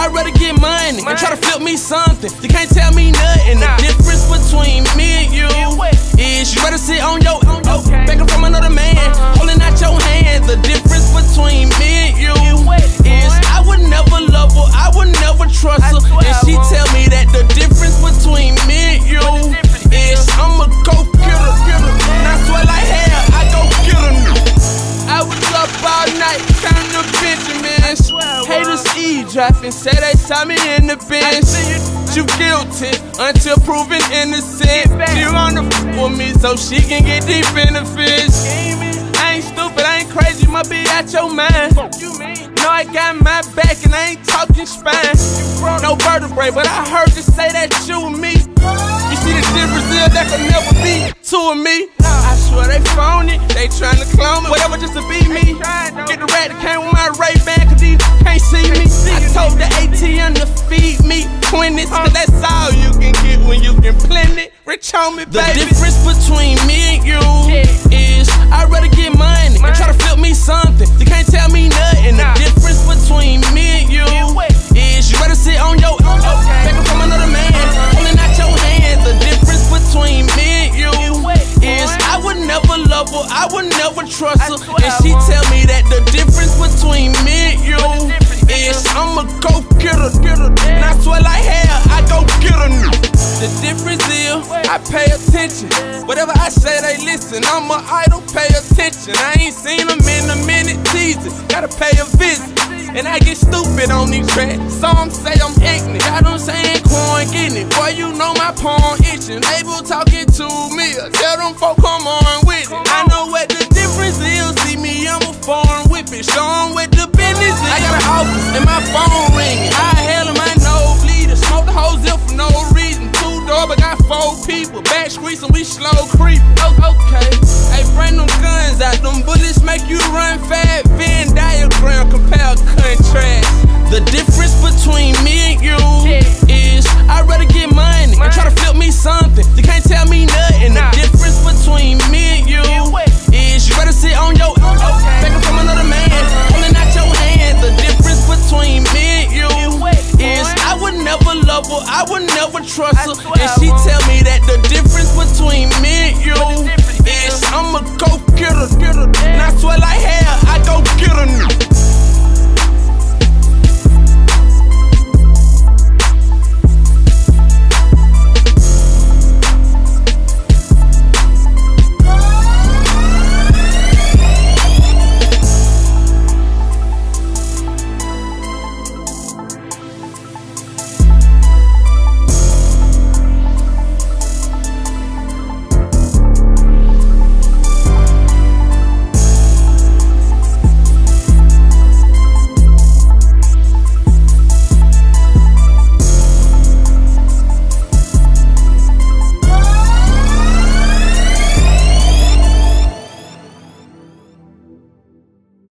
I'd rather get money and try to flip me something. You can't tell me nothing. The difference between me and you is you better sit on your begging from another man, holding out your hand. The difference between me and you is I would never love her, I would never trust her, and she tell me that the difference between me and you is I'ma go get her, and I swear like hell I go get her now. I was up all night counting the Benjamins. Haters eavesdropping, say they saw me in the bench. You guilty until proven innocent. She wanna with me so she can get deep in the fish. I ain't stupid, I ain't crazy, must be out your mind. No, I got my back and I ain't talking spine. No vertebrae, but I heard you say that you and me. You see the difference there, that could never be two of me. I swear they phony, they tryna clone me, whatever just to be me. Get the rat that came with my Ray-Ban, cause these can't see me. I told the ATM to feed me 20s, cause that's all you can get when you can blend it. Rich on me, baby. The difference between me and you is I'd rather get money and try to flip me something. You can't tell me nothing. The difference between me and you is you better sit on your begging from another man, holding out your hand. The difference between me and you is I would never love her, I would never trust her, and she tell me that the difference between me and you is I'ma go get her, and I swear like hell I go get her now. The difference is I pay attention, whatever I say they listen. I'm an idol, pay attention. I ain't seen them in a minute, teasing, gotta pay a visit. And I get stupid on these tracks. Some say I'm ignorant, got them saying corn getting it. Boy, you know my palm itching. Label talking to me, tell them folk come on with it. I know what the difference is. See me, I'm a foreign whip it. Show them what the business is. I got an office and my phone ringing. I hell in my nose bleeding. Smoke the whole zip for no reason. Two door, but got 4 people. Back streets and we slow creeping. Okay, hey, bring them guns out. Them bullets make you run fast. Venn diagram compare contrast. The difference between me and you is I'd rather get money and try to flip me something. You can't tell me nothing. The difference between me and you is you better sit on your begging from another man, holding out your hand. The difference between me and you is I would never love her, I would never trust her, and she tell me that the difference between me and you is I'ma go get her, and I swear like hell I go get her now.